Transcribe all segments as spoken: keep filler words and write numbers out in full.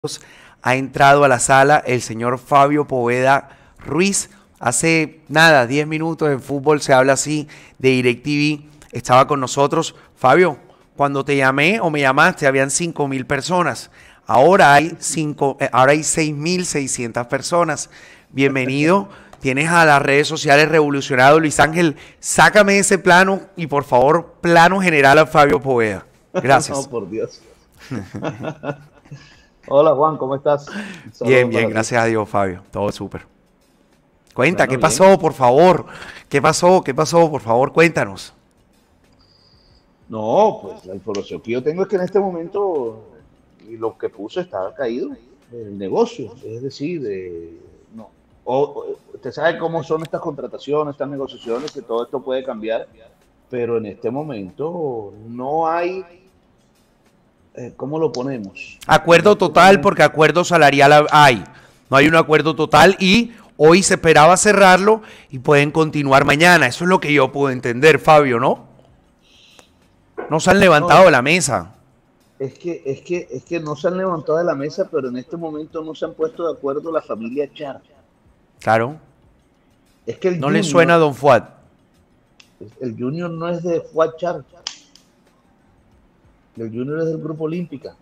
Ha entrado a la sala el señor Fabio Poveda Ruiz. Hace nada, diez minutos en fútbol se habla así de DirecTV. Estaba con nosotros. Fabio, cuando te llamé o me llamaste habían cinco mil personas. Ahora hay, cinco, eh, ahora hay seis mil seiscientas personas. Bienvenido. Tienes a las redes sociales revolucionado. Luis Ángel, sácame ese plano y por favor, plano general a Fabio Poveda. Gracias. No, por Dios. Hola Juan, ¿cómo estás? Bien, bien, gracias a Dios, Fabio. Todo súper. Cuenta, bueno, ¿qué pasó, bien. por favor? ¿Qué pasó? ¿Qué pasó? Por favor, cuéntanos. No, pues la información que yo tengo es que en este momento y lo que puse estaba caído el negocio, es decir, de, no. O, o, usted sabe cómo son estas contrataciones, estas negociaciones, que todo esto puede cambiar, pero en este momento no hay, eh, ¿cómo lo ponemos? Acuerdo total, porque acuerdo salarial hay. No hay un acuerdo total y hoy se esperaba cerrarlo y pueden continuar mañana. Eso es lo que yo puedo entender, Fabio, ¿no? No se han levantado no, de la mesa. Es que, es, que, es que no se han levantado de la mesa, pero en este momento no se han puesto de acuerdo la familia Char. Claro. Es que el no Junior, le suena a Don Fuad. El Junior no es de Fuad Char. El Junior es del Grupo Olímpica.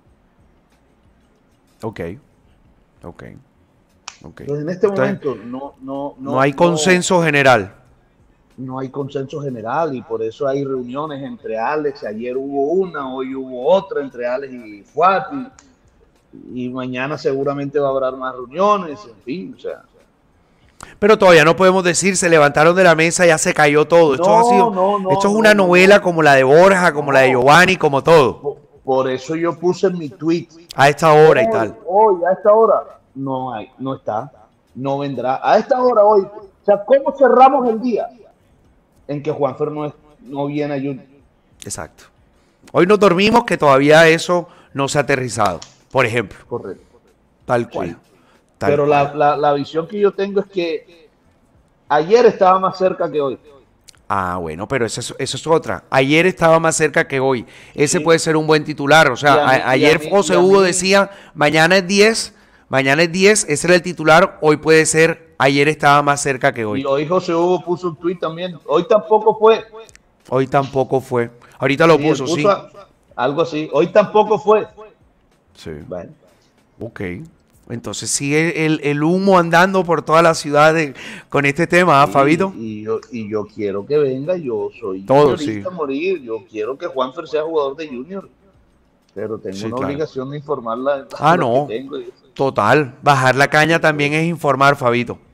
Ok, ok, ok. Entonces en este Entonces, momento no, no, no, no hay consenso no, general. No hay consenso general y por eso hay reuniones entre Alex. Ayer hubo una, hoy hubo otra entre Alex y Fuad. Y, y mañana seguramente va a haber más reuniones, en fin, o sea. Pero todavía no podemos decir, se levantaron de la mesa, ya se cayó todo. Esto, no, ha sido, no, no, esto es no, una no, novela no. como la de Borja, como no. la de Giovanni, como todo. Por, por eso yo puse en mi tweet. A esta hora hoy, y tal. Hoy, a esta hora, no hay, no está, no vendrá. A esta hora hoy, o sea, ¿cómo cerramos el día en que Juanfer no, es, no viene a Junior? Exacto. Hoy nos dormimos que todavía eso no se ha aterrizado, por ejemplo. Correcto. Tal cual. Sí. Tal Pero cual. La, la, la visión que yo tengo es que ayer estaba más cerca que hoy. Ah, bueno, pero eso es, eso es otra. Ayer estaba más cerca que hoy. Ese Sí. puede ser un buen titular. O sea, a mí, a, ayer mí, José Hugo decía, mañana es diez, mañana es diez, ese era el titular, hoy puede ser, ayer estaba más cerca que hoy. Y hoy José Hugo puso un tuit también. Hoy tampoco fue. Hoy tampoco fue. Ahorita lo sí, puso, puso sí. A, algo así. Hoy tampoco fue. Sí. Bueno. Ok. Entonces sigue el, el humo andando por toda la ciudad de, con este tema, ¿ah, sí, Fabito? Y yo, y yo quiero que venga, yo soy todo, sí. a morir, yo quiero que Juanfer sea jugador de Junior, pero tengo sí, una claro. obligación de informarla. Ah, no, que tengo. total, bajar la caña también es informar, Fabito.